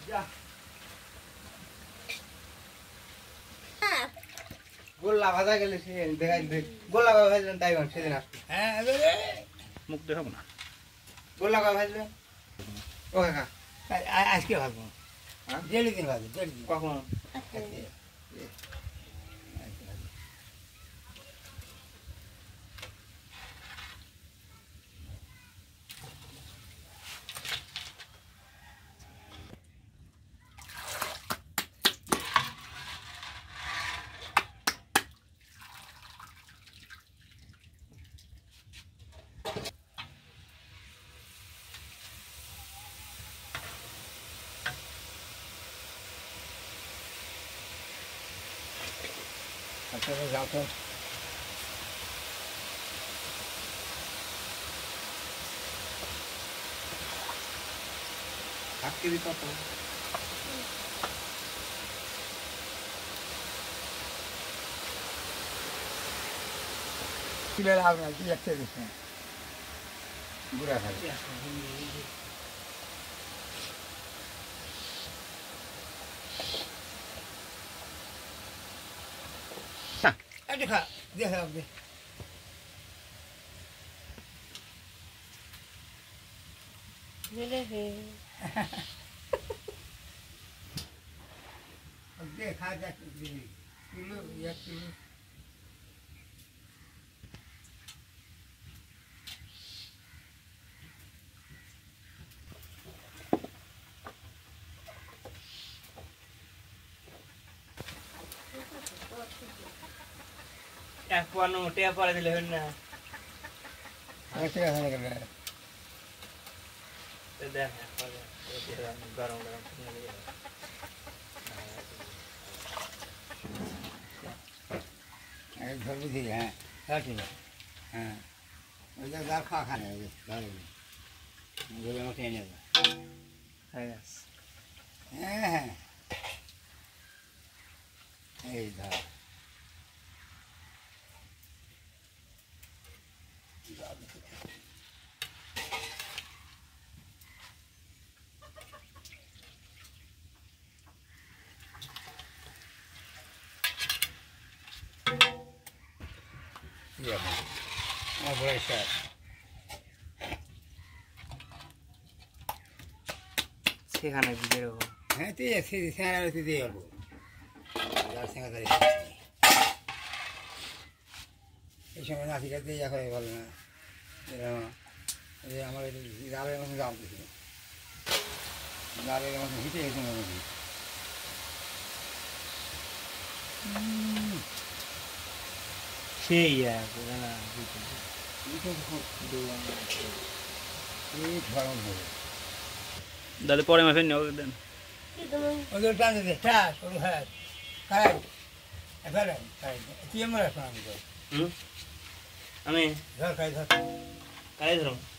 গোল্লা ভাজা গেলে সে দেখাই গোল্লা কবে ভাজবেন তাই সেদিন আসবে। হ্যাঁ মুখ দেখাবো না। গোল্লা কবে ভাজবেন ও কাকা? আজকে ভাববো, দেড় দিন ভাববো, দেড় দিন। কখন? যাও তো আজকে দিত তো কিলো লাগবে না, 2-1 দিস না বুড়া খালি। একটু খা, দেখে রাখবে। দেখা যাক কিলো 1 কিলো। এক পানো টিয়া পরে দিলে হন না। ঠিক আছে গেলে দেখ গরম গরম ধরবি ঠিক। হ্যাঁ হ্যাঁ ঠিক আছে। হ্যাঁ ওই যে যার খাওয়া খানে ধরবি মতো এনে দেবে। হ্যাঁ হ্যাঁ এই ধর সেখানে ভিজে রাখো। হ্যাঁ তুই সেখানে দিয়ে যাবো এই সময় নাচি খাতে ইয়া করে ভালো না। আমার জালের মতন জাল দিছিল, জালের মতন হিটে গেছে মনে সেই দাদা পরে মাফে নিয়ে দেন। ওদের টান দিতে ঠাস ওর হ্যাঁ খাই ফেলেন তুই আমার এখন আমি আমি ধর খাই ধর কাই ধরুন